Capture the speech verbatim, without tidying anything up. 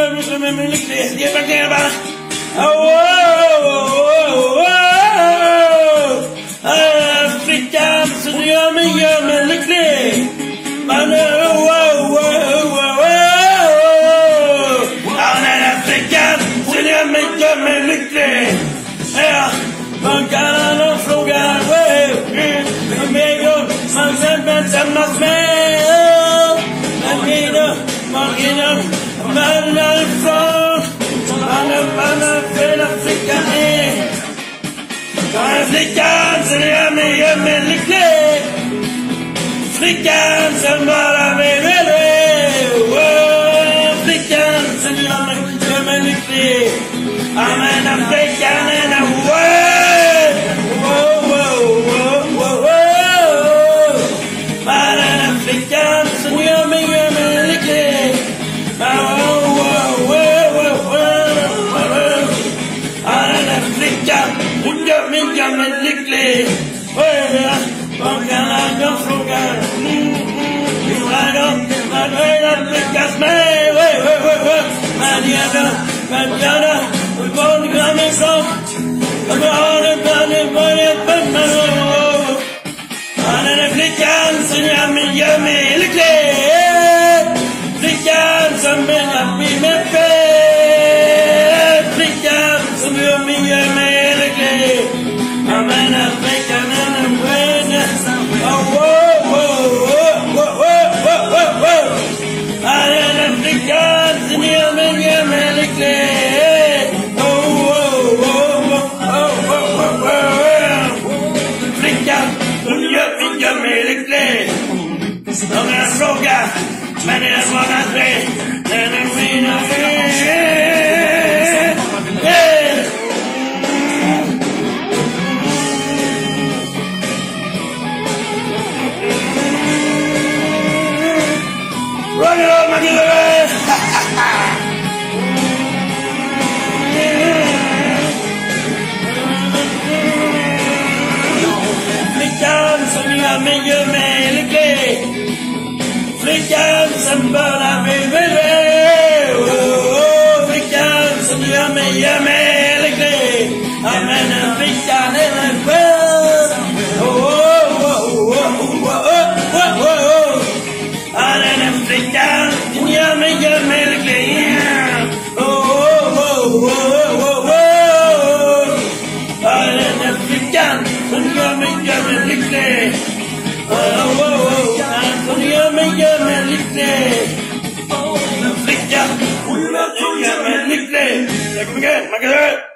gör mig som en lycklig. Ge mig ner bara. Flickan som gör mig, gör mig lycklig. Man är flickan som gör mig, gör mig lycklig. Man kan alla fråga mig om man sen tillsammans med. Man hinner, man hinner, man är ifrån. Man är, man är fel att flickan är. Jag är flickan som gör mig, gör mig lycklig. Flickan som bara vill oh, flickan som gör mig, gör mig lycklig. Jag menar flickan är en word. Oh, oh, oh, oh, oh. Man är en flickan som gör mig, gör mig lycklig. Oh, oh, oh, oh, oh, oh. Man är en flickan som gör mig, gör mig lycklig. Vad kan han fråga? Man har lyckats med. Man gärna, man gärna. Var kommer ifrån? Vad har det bland börjat bönna? Han är den flickan som gör mig, gör mig lycklig. Flickan som menar bli med fel. Flickan som gör mig, gör mig lycklig. Jag menar flickan är en skön. Oh, oh, oh, oh, oh, oh, oh. Han är den flickan som gör mig, gör mig lycklig. Oh, oh, oh, oh, oh, oh, oh. Flickan som gör mig, gör mig lycklig. Om jag frågar, men det är bara tre. Den är mina fel. Run it up, my dear! Flickan som gör mig, gör mig lycklig. Flickan som bara vill vill. Flickan som gör mig, gör mig lycklig. Ja, men en flickan är en skön. Han är den flickan som gör mig, gör mig lycklig. Oh, oh, oh, oh, oh, oh. Han är den flickan som gör mig, gör mig lycklig. Oh, oh, oh, han som gör mig, gör mig lycklig. Den flickan som gör mig lycklig. Jag kommer gå, man kan göra.